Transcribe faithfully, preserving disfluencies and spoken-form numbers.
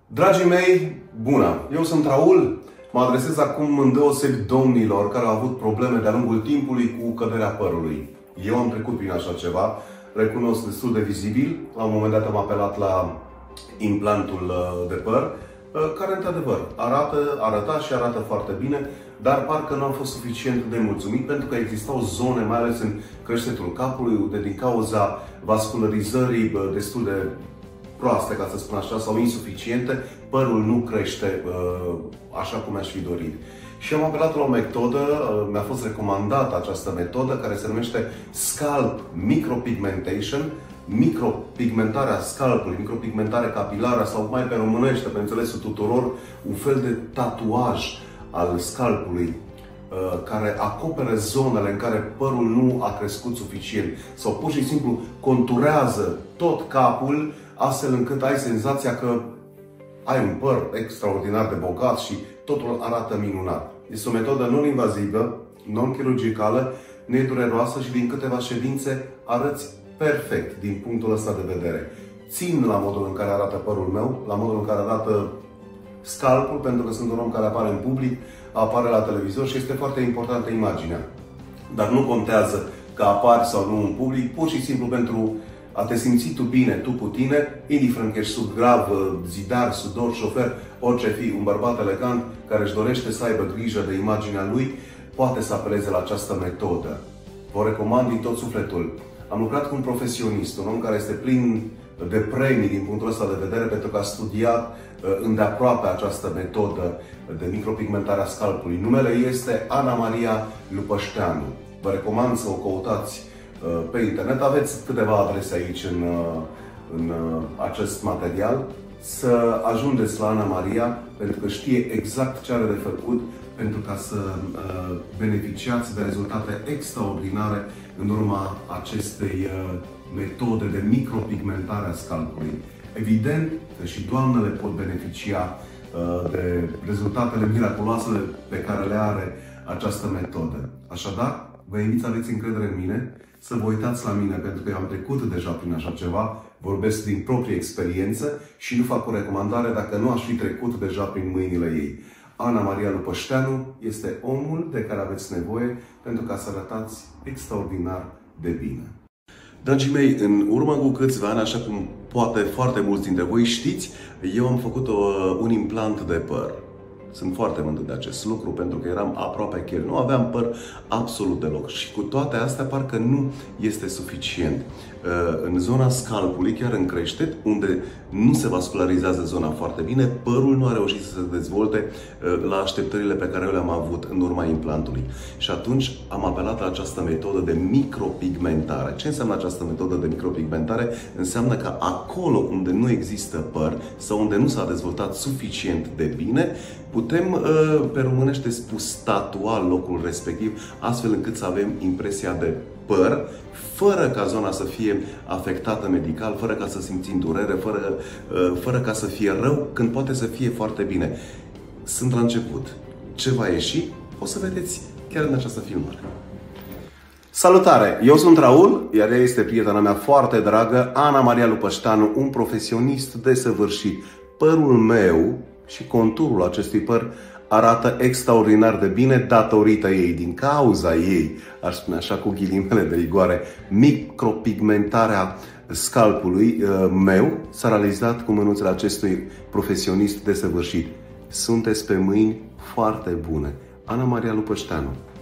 Dragii mei, bună! Eu sunt Raul. Mă adresez acum îndeosebi domnilor care au avut probleme de-a lungul timpului cu căderea părului. Eu am trecut prin așa ceva, recunosc, destul de vizibil. La un moment dat am apelat la implantul de păr, care într-adevăr arată, arăta și arată foarte bine, dar parcă nu am fost suficient de mulțumit pentru că existau zone, mai ales în creștetul capului, unde din cauza vascularizării destul de proaste, ca să spun așa, sau insuficiente, părul nu crește așa cum mi-aș fi dorit. Și am apelat la o metodă, mi-a fost recomandată această metodă, care se numește Scalp Micropigmentation, micropigmentarea scalpului, micropigmentare capilară sau mai pe românește, pe înțelesul tuturor, un fel de tatuaj al scalpului care acoperă zonele în care părul nu a crescut suficient sau pur și simplu conturează tot capul astfel încât ai senzația că ai un păr extraordinar de bogat și totul arată minunat. Este o metodă non-invazivă, non-chirurgicală, nedureroasă și din câteva ședințe arăți perfect din punctul ăsta de vedere. Țin la modul în care arată părul meu, la modul în care arată scalpul, pentru că sunt un om care apare în public, apare la televizor și este foarte importantă imaginea. Dar nu contează că apari sau nu în public, pur și simplu pentru a te simți tu bine, tu cu tine, indiferent că ești subgrav, zidar, sudor, șofer, orice fi, un bărbat elegant care își dorește să aibă grijă de imaginea lui, poate să apeleze la această metodă. Vă recomand din tot sufletul. Am lucrat cu un profesionist, un om care este plin de premii din punctul ăsta de vedere pentru că a studiat îndeaproape această metodă de micropigmentare a scalpului. Numele este Ana Maria Lupășteanu. Vă recomand să o căutați pe internet. Aveți câteva adrese aici în, în acest material. Să ajungeți la Ana Maria pentru că știe exact ce are de făcut pentru ca să beneficiați de rezultate extraordinare în urma acestei metode de micropigmentare a scalpului. Evident că și doamnele pot beneficia de rezultatele miraculoase pe care le are această metodă. Așadar, vă invit să aveți încredere în mine, să vă uitați la mine, pentru că eu am trecut deja prin așa ceva, vorbesc din proprie experiență și nu fac o recomandare dacă nu aș fi trecut deja prin mâinile ei. Ana Maria Lupășteanu este omul de care aveți nevoie pentru ca să arătați extraordinar de bine. Dragii mei, în urmă cu câțiva ani, așa cum poate foarte mulți dintre voi știți, eu am făcut o, un implant de păr. Sunt foarte mândru de acest lucru pentru că eram aproape chel. Nu aveam păr absolut deloc și cu toate astea parcă nu este suficient. În zona scalpului, chiar în creștet, unde nu se vascularizează zona foarte bine, părul nu a reușit să se dezvolte la așteptările pe care eu le-am avut în urma implantului. Și atunci am apelat la această metodă de micropigmentare. Ce înseamnă această metodă de micropigmentare? Înseamnă că acolo unde nu există păr sau unde nu s-a dezvoltat suficient de bine, putem, pe românește spus, tatua locul respectiv, astfel încât să avem impresia de păr, fără ca zona să fie afectată medical, fără ca să simțim durere, fără, fără ca să fie rău, când poate să fie foarte bine. Sunt la început. Ce va ieși, o să vedeți chiar în această filmare. Salutare! Eu sunt Raul, iar ea este prietena mea foarte dragă, Ana Maria Lupășteanu, un profesionist desăvârșit. Părul meu și conturul acestui păr arată extraordinar de bine datorită ei, din cauza ei, aș spune așa cu ghilimele de rigoare, micropigmentarea scalpului meu s-a realizat cu mânuțele acestui profesionist desăvârșit. Sunteți pe mâini foarte bune. Ana Maria Lupășteanu.